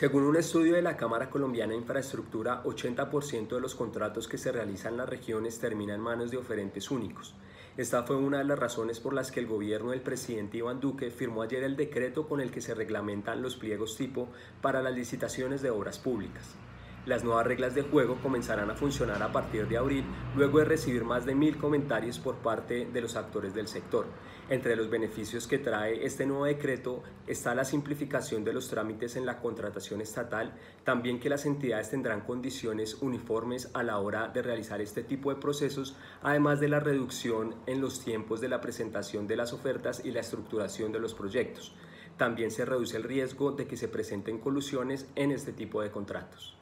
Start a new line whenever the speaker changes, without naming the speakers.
Según un estudio de la Cámara Colombiana de Infraestructura, 80% de los contratos que se realizan en las regiones terminan en manos de oferentes únicos. Esta fue una de las razones por las que el gobierno del presidente Iván Duque firmó ayer el decreto con el que se reglamentan los pliegos tipo para las licitaciones de obras públicas. Las nuevas reglas de juego comenzarán a funcionar a partir de abril, luego de recibir más de 1000 comentarios por parte de los actores del sector. Entre los beneficios que trae este nuevo decreto está la simplificación de los trámites en la contratación estatal, también que las entidades tendrán condiciones uniformes a la hora de realizar este tipo de procesos, además de la reducción en los tiempos de la presentación de las ofertas y la estructuración de los proyectos. También se reduce el riesgo de que se presenten colusiones en este tipo de contratos.